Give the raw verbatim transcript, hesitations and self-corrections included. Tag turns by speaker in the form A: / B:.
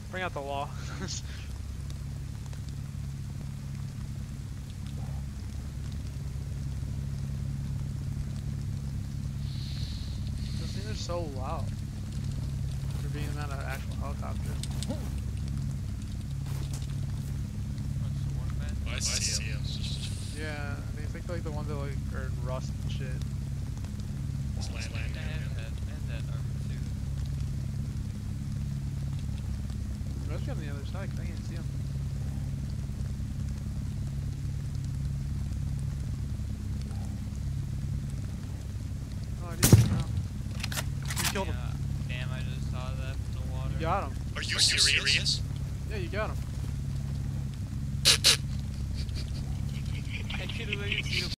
A: Bring out the law. Those things are so loud for being on an actual helicopter.
B: Oh, I see him.
A: Yeah, they think like the ones that like are in rust and shit.
B: It's landing.
C: And that, and that armor too.
A: There must be on the other side, 'cause I can't see them. Oh, I didn't know. You killed him.
C: Yeah. Damn, I just saw that from the water.
A: You got him.
B: Are you serious?
A: Yeah, you got him.
C: I could've even seen him.